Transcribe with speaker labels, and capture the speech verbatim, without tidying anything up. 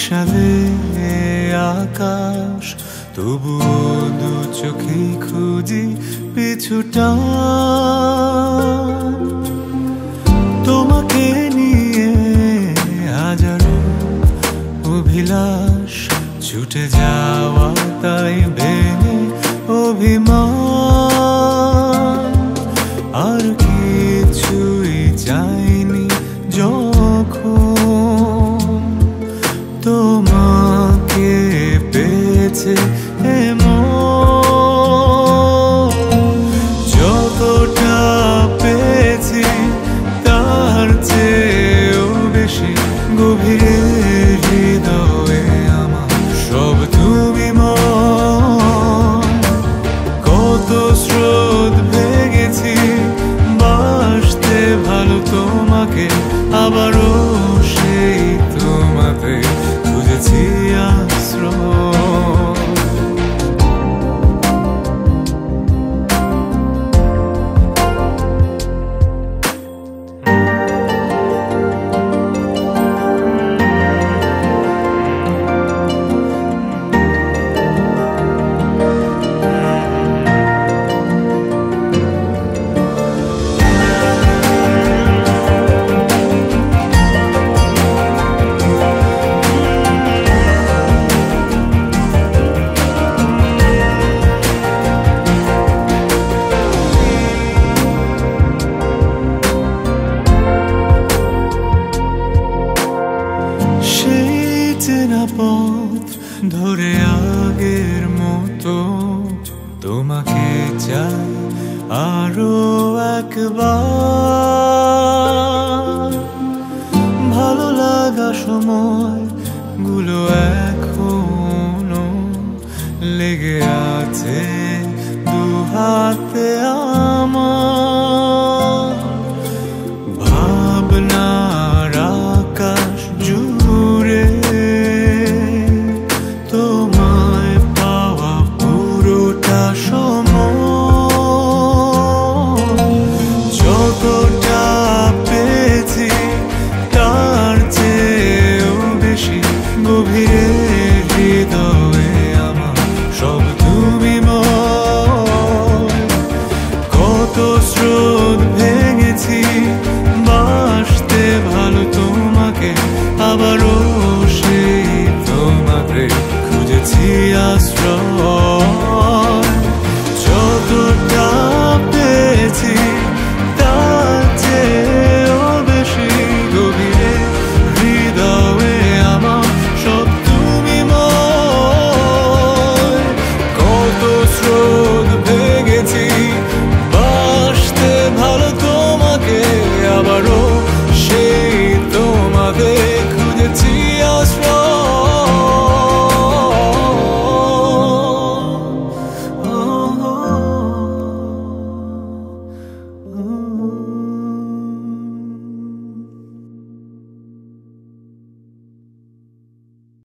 Speaker 1: নেশালে আকাশ, তবুও দু চোখে খুঁজি পিছুটা। তোমাকে নিয়ে হাজারো অভিলাষ, ছুটে যাওয়া তাই ভেঙে অভিমান। আর কিছুই চাইনি যখন তোমাকে পেয়েছে এমন। যতটা পেয়েছি তার চেয়েও বেশি গভীরে হৃদয়ে আমার সব তুমি মন। কত স্রোত ভেঙেছি বাসতে ভালো তোমাকে, আবারও সেই তোমাতে খুঁজেছি আশ্রয়। পথ ধরে আগের মতো তোমাকে চাই আরো একবার। ভালো লাগা সময় গুলো এখনো লেগে আছে দু হাতে।